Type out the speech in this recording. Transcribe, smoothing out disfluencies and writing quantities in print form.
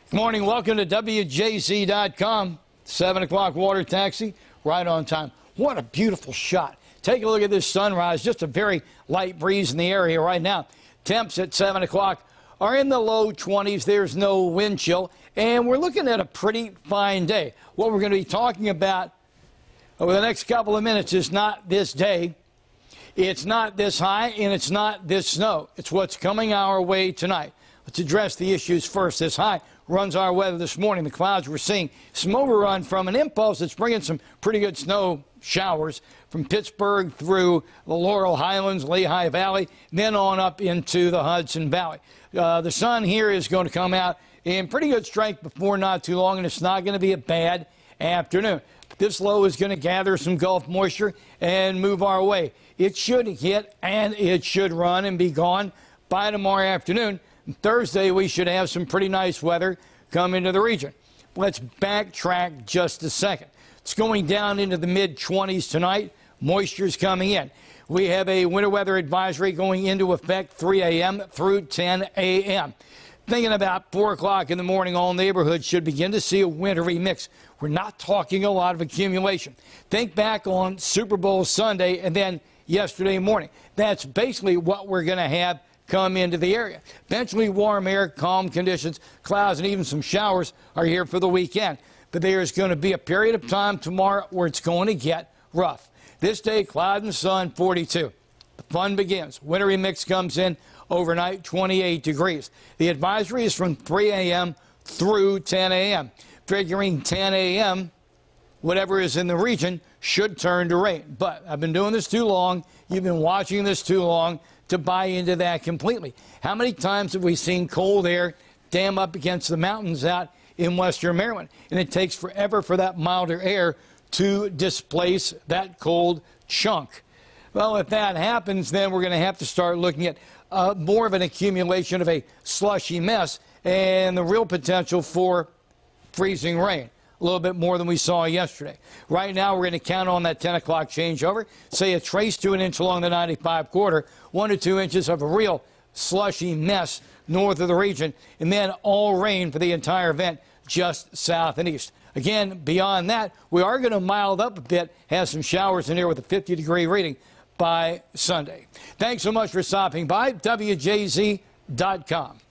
Good morning. Welcome to WJZ.com. 7 o'clock water taxi, right on time. What a beautiful shot. Take a look at this sunrise. Just a very light breeze in the area right now. Temps at 7 o'clock are in the low 20s. There's no wind chill. And we're looking at a pretty fine day. What we're going to be talking about over the next couple of minutes is not this day. It's not this high, and it's not this snow. It's what's coming our way tonight. Let's address the issues first. This high runs our weather this morning. The clouds we're seeing some overrun from an impulse that's bringing some pretty good snow showers from Pittsburgh through the Laurel Highlands, Lehigh Valley, then on up into the Hudson Valley. The sun here is going to come out in pretty good strength before not too long, and it's not going to be a bad afternoon. This low is going to gather some Gulf moisture and move our way. It should hit and it should run and be gone by tomorrow afternoon. Thursday, we should have some pretty nice weather come into the region. Let's backtrack just a second. It's going down into the mid-20s tonight. Moisture's coming in. We have a winter weather advisory going into effect 3 a.m. through 10 a.m. Thinking about 4 o'clock in the morning, all neighborhoods should begin to see a wintry mix. We're not talking a lot of accumulation. Think back on Super Bowl Sunday and then yesterday morning. That's basically what we're going to have come into the area. Eventually, warm air, calm conditions, clouds, and even some showers are here for the weekend. But there's going to be a period of time tomorrow where it's going to get rough. This day, cloud and sun, 42. The fun begins. Wintry mix comes in overnight, 28 degrees. The advisory is from 3 a.m. through 10 a.m. Figuring 10 a.m., whatever is in the region should turn to rain. But I've been doing this too long. You've been watching this too long to buy into that completely. How many times have we seen cold air dam up against the mountains out in western Maryland? And it takes forever for that milder air to displace that cold chunk. Well, if that happens, then we're going to have to start looking at more of an accumulation of a slushy mess and the real potential for freezing rain. A little bit more than we saw yesterday. Right now, we're going to count on that 10 o'clock changeover. Say a trace to an inch along the 95 corridor, 1 to 2 inches of a real slushy mess north of the region, and then all rain for the entire event just south and east. Again, beyond that, we are going to mild up a bit, have some showers in here with a 50-degree reading by Sunday. Thanks so much for stopping by. WJZ.com.